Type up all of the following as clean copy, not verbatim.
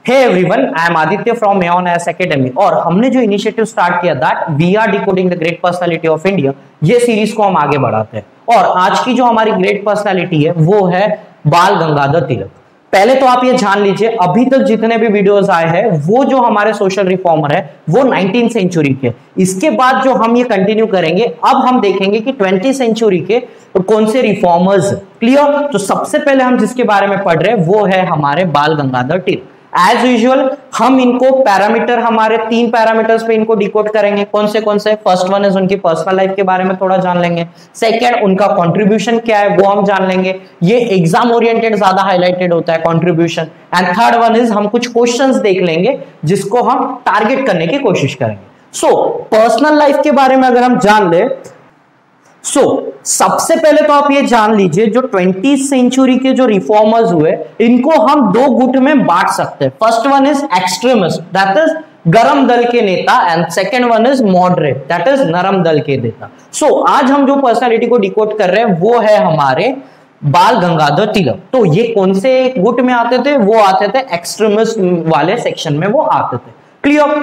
Hey everyone, I am Aditya from Mayon S academy. और हमने जो इनिशिएटिव स्टार्ट किया that we are decoding the great personality of India, ये series को हम आगे बढ़ाते हैं। और आज की जो हमारी ग्रेट पर्सनालिटी है वो है बाल गंगाधर तिलक। पहले तो आप ये जान लीजिए, अभी तक जितने भी वीडियोस आए हैं वो जो हमारे सोशल रिफॉर्मर है वो 19th सेंचुरी के। इसके बाद जो हम ये कंटिन्यू करेंगे, अब हम देखेंगे कि 20th सेंचुरी के कौन से रिफॉर्मर्स। क्लियर? तो सबसे पहले हम जिसके बारे में पढ़ रहे हैं वो है हमारे बाल गंगाधर तिलक। एज यूजुअल हम इनको पैरामीटर, हमारे 3 पैरामीटर्स पे इनको डिकोड करेंगे। कौन से? फर्स्ट वन इज उनकी पर्सनल लाइफ के बारे में थोड़ा जान लेंगे। सेकंड, उनका कंट्रीब्यूशन क्या है वो हम जान लेंगे, ये एग्जाम ओरिएंटेड ज्यादा हाईलाइटेड होता है contribution. And third one is हम कुछ क्वेश्चंस देख लेंगे जिसको हम टारगेट करने की कोशिश करेंगे। सो पर्सनल लाइफ के बारे में अगर हम जान ले, सबसे पहले तो आप ये जान लीजिए जो 20th सेंचुरी के जो रिफॉर्मर्स हुए इनको हम 2 गुट में बांट सकते हैं। First one is extremist, that is गरम दल के नेता, and second one is moderate, that is नरम दल के नेता। आज हम जो पर्सनालिटी को डिकोड कर रहे हैं वो है हमारे बाल गंगाधर तिलक। तो ये कौन से गुट में आते थे? वो आते थे एक्सट्रीमिस्ट वाले सेक्शन में वो आते थे। क्लियर?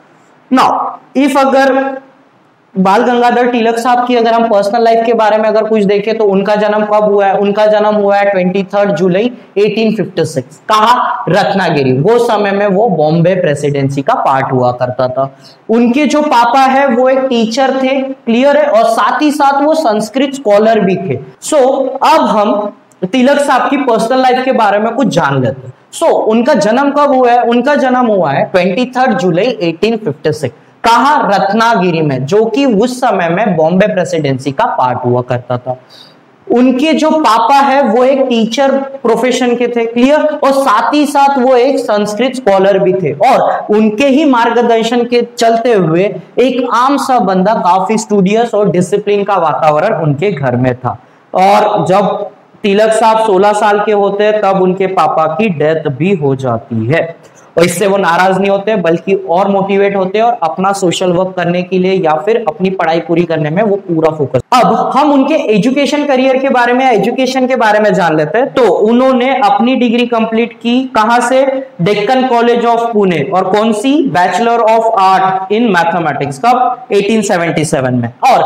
नाउ इफ अगर बाल गंगाधर तिलक साहब की अगर हम पर्सनल लाइफ के बारे में अगर कुछ देखें तो उनका जन्म कब हुआ है? उनका जन्म हुआ है 23 जुलाई 1856। कहा? रत्नागिरी। वो समय में वो बॉम्बे प्रेसिडेंसी का पार्ट हुआ करता था। उनके जो पापा है वो एक टीचर थे, क्लियर है, और साथ ही साथ वो संस्कृत स्कॉलर भी थे। अब हम तिलक साहब की पर्सनल लाइफ के बारे में कुछ जान लेते हैं। उनका जन्म कब हुआ है? उनका जन्म हुआ है 23 जुलाई 1856। कहा? रत्नागिरी में, जो कि उस समय में बॉम्बे प्रेसिडेंसी का पार्ट हुआ करता था। उनके जो पापा है वो एक टीचर प्रोफेशन के थे, क्लियर, और साथ ही साथ वो एक संस्कृत स्कॉलर भी थे। और उनके ही मार्गदर्शन के चलते हुए एक आम सा बंदा, काफी स्टूडियस और डिसिप्लिन का वातावरण उनके घर में था। और जब तिलक साहब 16 साल के होते हैं तब उनके पापा की डेथ भी हो जाती है। और इससे वो नाराज नहीं होते बल्कि और मोटिवेट होते हैं और अपना सोशल वर्क करने के लिए या फिर अपनी पढ़ाई पूरी करने में वो पूरा फोकस। अब हम उनके एजुकेशन करियर के बारे में, एजुकेशन के बारे में जान लेते हैं। तो उन्होंने अपनी डिग्री कंप्लीट की कहां से? Deccan college of Pune. और कौन सी? Bachelor of art in mathematics. कब? 1877 में। और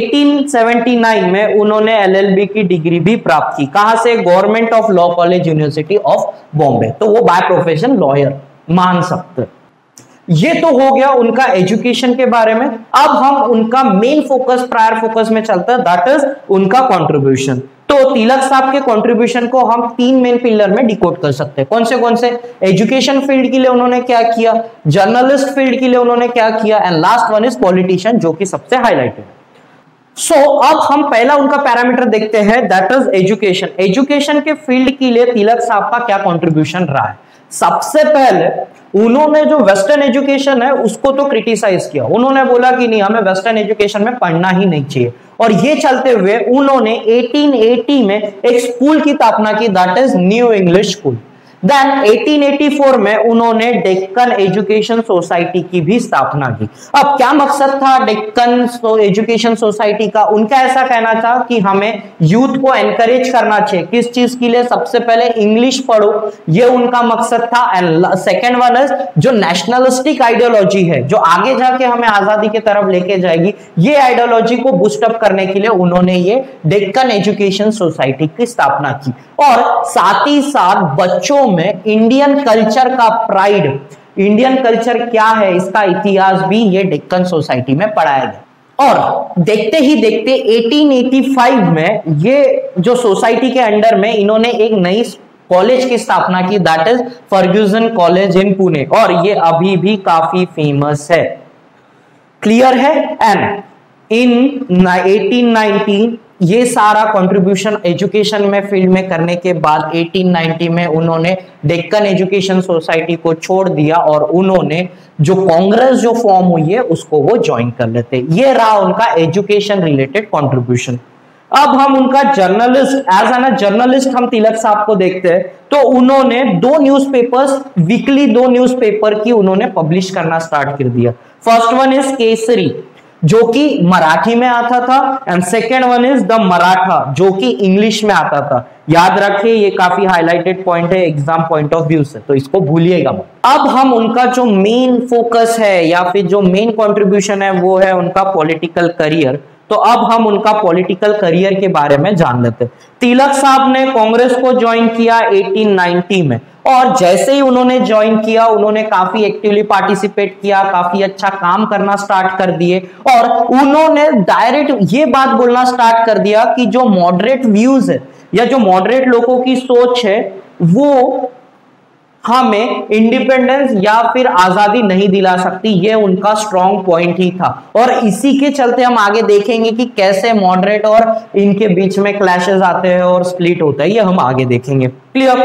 1879 में उन्होंने LLB की डिग्री भी प्राप्त की। कहां से? Government of law college, university of Bombay. तो वो बाय प्रोफेशन लॉयर मान सकते। ये तो हो गया उनका एजुकेशन के बारे में। अब हम उनका मेन फोकस, प्रायर फोकस में चलता है, दैट इज उनका कंट्रीब्यूशन। तो तिलक साहब के कंट्रीब्यूशन को हम 3 मेन पिलर में डिकोड कर सकते हैं। कौन से? एजुकेशन फील्ड के लिए उन्होंने क्या किया, जर्नलिस्ट फील्ड के लिए उन्होंने क्या किया, and last one is politician, जो कि सबसे हाईलाइटेड है। अब हम पहला उनका पैरामीटर देखते हैं, दैट इज एजुकेशन। एजुकेशन के फील्ड के लिए तिलक साहब का क्या कंट्रीब्यूशन रहा है? सबसे पहले उन्होंने जो वेस्टर्न एजुकेशन है उसको तो क्रिटिसाइज किया। उन्होंने बोला कि नहीं, हमें वेस्टर्न एजुकेशन में पढ़ना ही नहीं चाहिए। और ये चलते हुए उन्होंने 1880 में एक स्कूल की स्थापना की, that is new English school. Then 1884 में उन्होंने डेक्कन एजुकेशन सोसाइटी की भी स्थापना की। अब क्या मकसद था डेक्कन एजुकेशन सोसाइटी का? उनका ऐसा कहना था कि हमें यूथ को एनकरेज करना चाहिए। किस चीज के लिए? सबसे पहले इंग्लिश पढ़ो, ये उनका मकसद था। एंड सेकेंड वन इज जो नेशनलिस्टिक आइडियोलॉजी है जो आगे जाके हमें आजादी की तरफ लेके जाएगी, ये आइडियोलॉजी को बूस्टअप करने के लिए उन्होंने ये डेक्कन एजुकेशन सोसाइटी की स्थापना की। और साथ ही साथ बच्चों में इंडियन कल्चर का प्राइड, इंडियन कल्चर क्या है इसका इतिहास भी ये डेक्कन सोसाइटी में पढ़ाया गया। और देखते ही देखते 1885 में ये जो सोसाइटी के अंडर में इन्होंने एक नई कॉलेज की स्थापना की, that is Fergusson college in Pune. और ये अभी भी काफी फेमस है, क्लियर है। एंड इन 1819 ये सारा कंट्रीब्यूशन एजुकेशन में फील्ड में करने के बाद 1890 में उन्होंने डेक्कन एजुकेशन सोसाइटी को छोड़ दिया और उन्होंने जो कांग्रेस जो फॉर्म हुई है उसको वो ज्वाइन कर लेते। ये रहा उनका एजुकेशन रिलेटेड कंट्रीब्यूशन। अब हम उनका जर्नलिस्ट, एज एन जर्नलिस्ट हम तिलक साहब को देखते हैं। तो उन्होंने 2 न्यूज़पेपर्स, वीकली 2 न्यूज़पेपर की उन्होंने पब्लिश करना स्टार्ट कर दिया। First one is Kesari. जो कि मराठी में आता था, and second one is the Maratha जो कि इंग्लिश में आता था। याद रखिए, ये काफी हाईलाइटेड पॉइंट है एग्जाम पॉइंट ऑफ व्यू से, तो इसको भूलिएगा मत। अब हम उनका जो मेन फोकस है या फिर जो मेन कंट्रीब्यूशन है वो है उनका पॉलिटिकल करियर। तो अब हम उनका पॉलिटिकल करियर के बारे में जान लेते हैं। तिलक साहब ने कांग्रेस को ज्वाइन किया 1890 में, और जैसे ही उन्होंने ज्वाइन किया उन्होंने काफी एक्टिवली पार्टिसिपेट किया, काफी अच्छा काम करना स्टार्ट कर दिए, और उन्होंने डायरेक्ट ये बात बोलना स्टार्ट कर दिया कि जो मॉडरेट व्यूज है या जो मॉडरेट लोगों की सोच है वो हमें इंडिपेंडेंस या फिर आजादी नहीं दिला सकती। ये उनका स्ट्रॉन्ग पॉइंट ही था, और इसी के चलते हम आगे देखेंगे कि कैसे मॉडरेट और इनके बीच में क्लैशेस आते हैं और स्प्लिट होता है, ये हम आगे देखेंगे। क्लियर?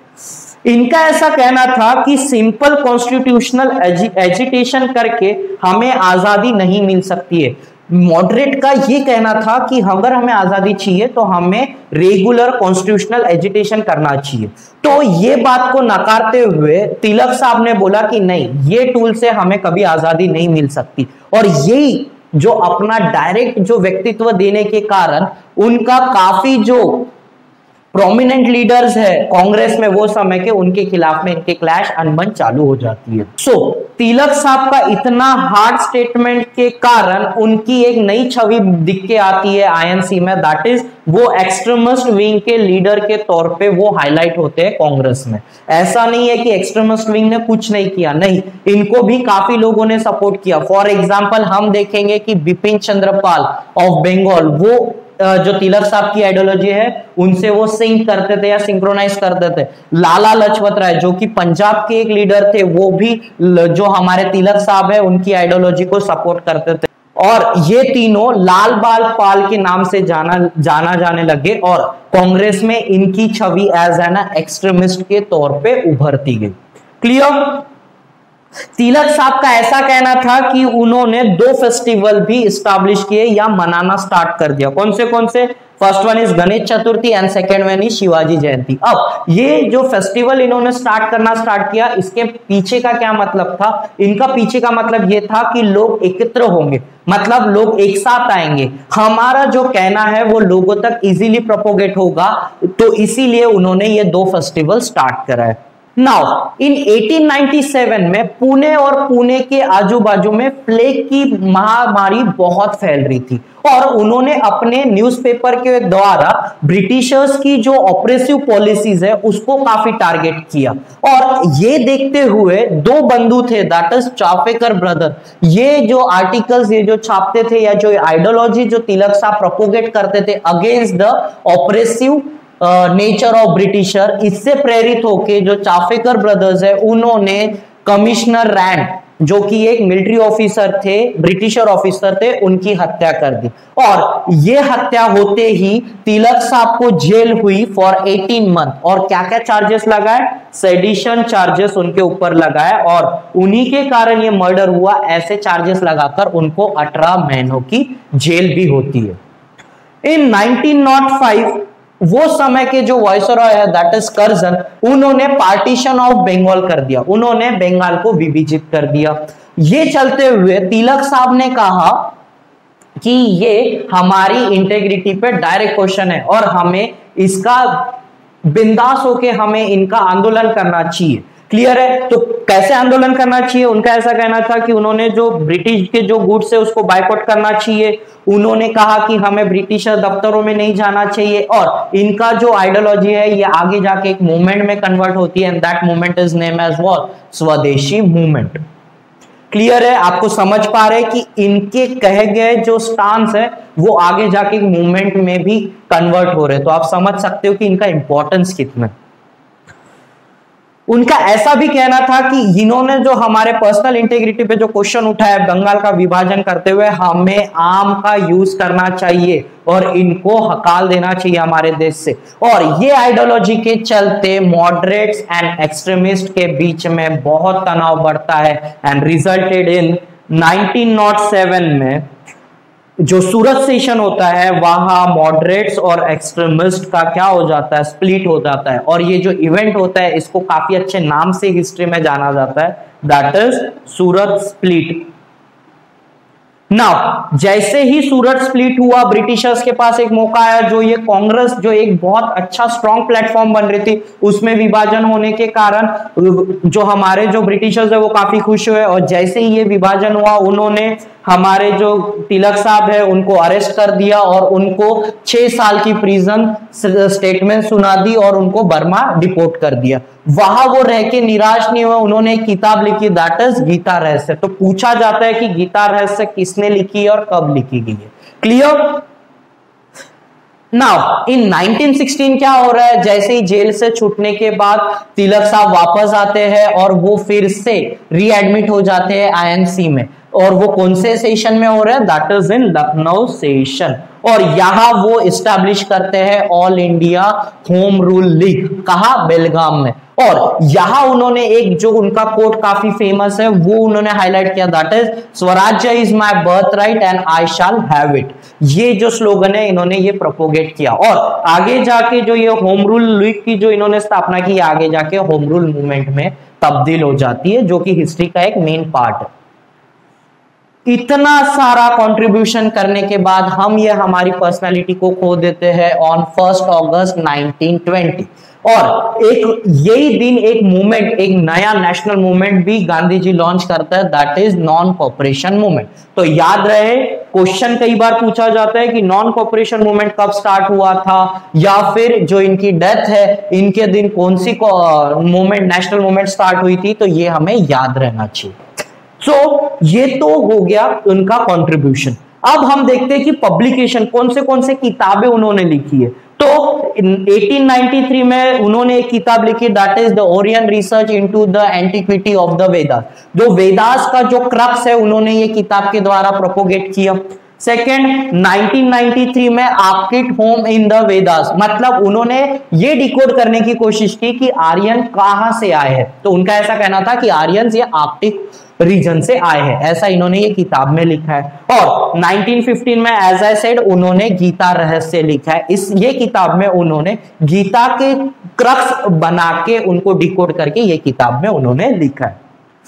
इनका ऐसा कहना था कि सिंपल कॉन्स्टिट्यूशनल एजिटेशन करके हमें आजादी नहीं मिल सकती है। मॉडरेट का ये कहना था कि अगर हमें आजादी चाहिए तो हमें रेगुलर कॉन्स्टिट्यूशनल एजिटेशन करना चाहिए। तो ये बात को नकारते हुए तिलक साहब ने बोला कि नहीं, ये टूल से हमें कभी आजादी नहीं मिल सकती, और यही जो अपना डायरेक्ट जो व्यक्तित्व देने के कारण उनका काफी जो प्रोमिनेंट लीडर्स है कांग्रेस में वो समय के, उनके खिलाफ में इनके क्लैश अनबन चालू हो जाती है। तिलक साहब का इतना हार्ड स्टेटमेंट के कारण उनकी एक नई छवि दिख के आती है आईएनसी में, दैट इज वो एक्सट्रीमिस्ट विंग के लीडर के तौर पे वो हाईलाइट होते हैं कांग्रेस में। ऐसा नहीं है कि एक्सट्रीमिस्ट विंग ने कुछ नहीं किया, नहीं, इनको भी काफी लोगों ने सपोर्ट किया। फॉर एग्जाम्पल हम देखेंगे कि बिपिन चंद्र पाल ऑफ बंगाल, वो जो तिलक साहब की आइडियोलॉजी है उनसे वो सिंक करते थे या सिंक्रोनाइज करते थे। लाला लजपत राय जो कि पंजाब के एक लीडर थे, वो भी जो हमारे तिलक साहब है उनकी आइडियोलॉजी को सपोर्ट करते थे, और ये तीनों लाल बाल पाल के नाम से जाना जाने लगे, और कांग्रेस में इनकी छवि एज एन एक्सट्रीमिस्ट के तौर पे उभरती गई। क्लियर? तिलक साहब का ऐसा कहना था कि उन्होंने 2 फेस्टिवल भी इस्टेब्लिश किए या मनाना स्टार्ट कर दिया। कौन से? First one is Ganesh Chaturthi and second one is Shivaji Jayanti. अब ये जो फेस्टिवल इन्होंने करना स्टार्ट किया, इसके पीछे का क्या मतलब था? इनका पीछे का मतलब ये था कि लोग एकत्र होंगे, मतलब लोग एक साथ आएंगे, हमारा जो कहना है वो लोगों तक इजीली प्रोपोगेट होगा, तो इसीलिए उन्होंने ये 2 फेस्टिवल स्टार्ट करा है। नाउ इन 1897 में पुणे और पुणे के आजू बाजू में प्लेग की महामारी बहुत फैल रही थी, और उन्होंने अपने न्यूज़पेपर के द्वारा ब्रिटिशर्स की जो ऑपरेसिव पॉलिसीज है उसको काफी टारगेट किया। और ये देखते हुए 2 बंधु थे, दैट इज चाफेकर ब्रदर, ये जो आर्टिकल्स ये जो छापते थे या जो आइडियोलॉजी जो तिलक साहब प्रोपोगेट करते थे against the oppressive nature of Britisher, इससे प्रेरित होके जो चाफेकर ब्रदर्स है उन्होंने कमिश्नर रैंड जो कि एक मिलिट्री ऑफिसर थे, ब्रिटिशर ऑफिसर थे, उनकी हत्या कर दी। और ये हत्या होते ही तिलक साहब को जेल हुई फॉर 18 मंथ, और क्या क्या चार्जेस लगाए? सेडिशन चार्जेस उनके ऊपर लगाए, और उन्हीं के कारण ये मर्डर हुआ। ऐसे चार्जेस लगाकर उनको 18 महीनों की जेल भी होती है। इन 1905 वो समय के जो वायसरॉय है दैट इज कर्जन, उन्होंने पार्टीशन ऑफ बंगाल कर दिया, उन्होंने बंगाल को विभाजित कर दिया। ये चलते हुए तिलक साहब ने कहा कि ये हमारी इंटेग्रिटी पे डायरेक्ट क्वेश्चन है और हमें इसका बिंदास होके हमें इनका आंदोलन करना चाहिए। क्लियर है? तो कैसे आंदोलन करना चाहिए? उनका ऐसा कहना था कि उन्होंने जो ब्रिटिश के जो गुड्स है उसको बायकॉट करना चाहिए। उन्होंने कहा कि हमें ब्रिटिश दफ्तरों में नहीं जाना चाहिए, और इनका जो आइडियोलॉजी है ये आगे जाके एक मूवमेंट में कन्वर्ट होती है, and that movement is name as what? Swadeshi movement. Clear है? आपको समझ पा रहे कि इनके कहे गए जो स्टांस है वो आगे जाके मूवमेंट में भी कन्वर्ट हो रहे, तो आप समझ सकते हो कि इनका इंपॉर्टेंस कितना। उनका ऐसा भी कहना था कि इन्होंने जो हमारे पर्सनल इंटेग्रिटी पे जो क्वेश्चन उठाया बंगाल का विभाजन करते हुए, हमें आम का यूज करना चाहिए और इनको हकाल देना चाहिए हमारे देश से। और ये आइडियोलॉजी के चलते मॉडरेट्स एंड एक्सट्रीमिस्ट के बीच में बहुत तनाव बढ़ता है, एंड रिजल्टेड इन 1907 में जो सूरत सेशन होता है वहां मॉडरेट्स और एक्सट्रीमिस्ट का क्या हो जाता है? स्प्लिट हो जाता है। और ये जो इवेंट होता है इसको काफी अच्छे नाम से हिस्ट्री में जाना जाता है, that is Surat split. Now जैसे ही सूरत स्प्लिट हुआ, ब्रिटिशर्स के पास एक मौका आया, जो ये कांग्रेस जो एक बहुत अच्छा स्ट्रॉन्ग प्लेटफॉर्म बन रही थी, उसमें विभाजन होने के कारण जो हमारे जो ब्रिटिशर्स है वो काफी खुश हुए, और जैसे ही ये विभाजन हुआ उन्होंने हमारे जो तिलक साहब है उनको अरेस्ट कर दिया और उनको 6 साल की प्रिजन स्टेटमेंट सुना दी और उनको बर्मा डिपोर्ट कर दिया। वहां वो रह के निराश नहीं हुआ, उन्होंने एक किताब लिखी, दैट इज गीता रहस्य। तो पूछा जाता है कि गीता रहस्य किसने लिखी और कब लिखी गई है। क्लियर? नाउ इन 1916 क्या हो रहा है, जैसे ही जेल से छूटने के बाद तिलक साहब वापस आते हैं और वो फिर से रीएडमिट हो जाते हैं आईएनसी में, और वो कौन से सेशन में हो रहा है, that is in Lucknow session, और यहां वो इस्टेब्लिश करते हैं all India home rule league. कहा? बेलगाम में। और यहां उन्होंने एक जो उनका कोट काफी फेमस है वो उन्होंने हाईलाइट किया, that is swarajya is my birthright and I shall have it. ये जो स्लोगन है इन्होंने ये प्रोपोगेट किया, और आगे जाके जो ये होम रूल लीग की जो इन्होंने स्थापना की, आगे जाके होम रूल मूवमेंट में तब्दील हो जाती है, जो कि हिस्ट्री का एक मेन पार्ट है। इतना सारा कंट्रीब्यूशन करने के बाद हम ये हमारी पर्सनालिटी को खो देते हैं ऑन 1 अगस्त 1920, और एक यही दिन एक मूवमेंट, एक नया नेशनल मूवमेंट भी गांधी जी लॉन्च करता है, that is non cooperation movement. तो याद रहे, क्वेश्चन कई बार पूछा जाता है कि नॉन कॉपरेशन मूवमेंट कब स्टार्ट हुआ था, या फिर जो इनकी डेथ है इनके दिन कौन सी मूवमेंट, नेशनल मूवमेंट स्टार्ट हुई थी, तो ये हमें याद रहना चाहिए। ये तो हो गया उनका कंट्रीब्यूशन। अब हम देखते हैं कि पब्लिकेशन कौन से किताबें उन्होंने लिखी है। तो 1893 में उन्होंने एक किताब लिखी, that is the Orion research into the antiquity of the Vedas. जो वेदास का जो क्रक्स है उन्होंने ये किताब के द्वारा प्रोपोगेट किया। सेकेंड, 1993 में arctic home in the Vedas, मतलब उन्होंने ये डिकोड करने की कोशिश की कि आर्यन कहां से आए हैं। तो उनका ऐसा कहना था कि आर्यंस ये आर्कटिक रीजन से आए हैं, ऐसा इन्होंने ये किताब में लिखा है। और 1915 में एज आई सेड उन्होंने गीता रहस्य लिखा है। ये किताब में उन्होंने गीता के क्रक्स बना के उनको डिकोड करके ये किताब में उन्होंने लिखा है।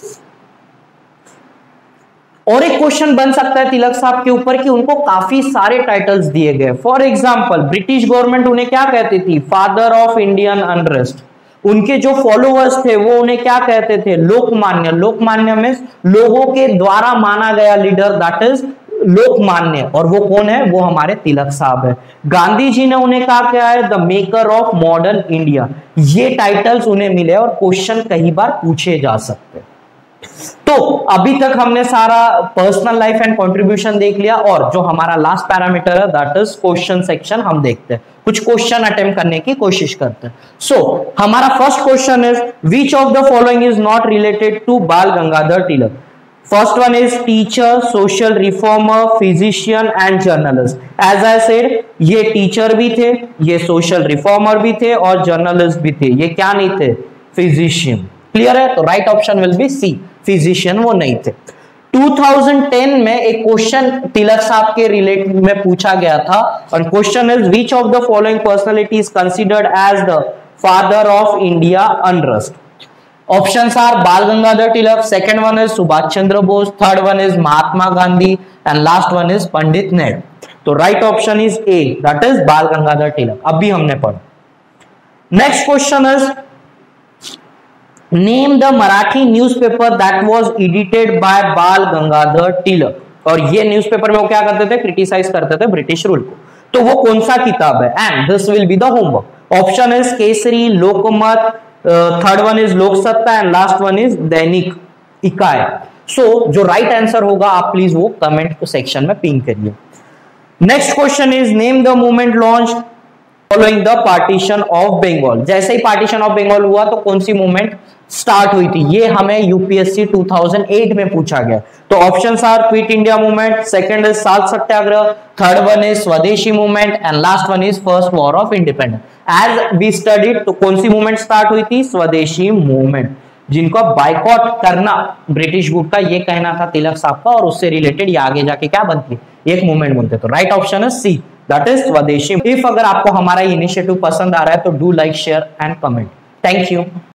और एक क्वेश्चन बन सकता है तिलक साहब के ऊपर कि उनको काफी सारे टाइटल्स दिए गए। फॉर एग्जाम्पल, ब्रिटिश गवर्नमेंट उन्हें क्या कहती थी, फादर ऑफ इंडियन अनरेस्ट। उनके जो फॉलोअर्स थे वो उन्हें क्या कहते थे, लोकमान्य। लोकमान्य में लोगों के द्वारा माना गया लीडर, दैट इज लोकमान्य। और वो कौन है, वो हमारे तिलक साहब है। गांधी जी ने उन्हें कहा क्या है, the maker of modern India. ये टाइटल्स उन्हें मिले और क्वेश्चन कई बार पूछे जा सकते। तो अभी तक हमने सारा पर्सनल लाइफ एंड कंट्रीब्यूशन देख लिया, और जो हमारा लास्ट पैरामीटर है दैट इज क्वेश्चन सेक्शन। हम देखते हैं, कुछ क्वेश्चन अटेम्प्ट करने की कोशिश करते हैं। सो हमारा first question is, which of the following is not related to Bal Gangadhar Tilak. First one is teacher, social reformer, physician and journalist. As I said, ये टीचर भी थे, ये सोशल रिफॉर्मर भी थे और जर्नलिस्ट भी थे। ये क्या नहीं थे, फिजिशियन। क्लियर है? तो right option will be C, physician वो नहीं थे। 2010 में एक क्वेश्चन तिलक साहब के रिलेटेड में पूछा गया था, और question is, which of the following personality is considered as the father of India unrest. Options are Bal Gangadhar Tilak, second one is Subhash Chandra Bose, third one is Mahatma Gandhi and last one is Pandit Nehru. तो right option is A, that is Bal Gangadhar Tilak. अभी हमने पढ़ा। Next question is, name the Marathi newspaper that was edited by Bal Gangadhar तिलक। और ये newspaper में वो क्या करते थे, क्रिटिसाइज करते थे ब्रिटिश रूल को। तो वो कौन सा किताब है, and this will be the homework. Option is Kesari, Lokmat, third one is Loksatta and last one is दैनिक इकाय। सो जो राइट आंसर होगा आप प्लीज वो कमेंट सेक्शन में पिन करिए। Next question is, name the movement launch following the partition of Bengal. जैसे ही partition of Bengal हुआ तो कौन सी मूवमेंट स्टार्ट हुई थी, ये हमें यूपीएससी 2008 में पूछा गया। तो options are quit India movement, second is salt satyagraha, third one is swadeshi movement and last one is first war of independence. As we studied, तो कौन सी मूवमेंट स्टार्ट हुई थी, स्वदेशी मूवमेंट, जिनको बाइकआउट करना ब्रिटिश गुट का ये कहना था तिलक साहब का, और उससे रिलेटेड ये आगे जाके क्या बनती, एक मूवमेंट बनते। तो राइट ऑप्शन है C, that is swadeshi. If अगर आपको हमारा इनिशिएटिव पसंद आ रहा है तो do like, share and comment. Thank you.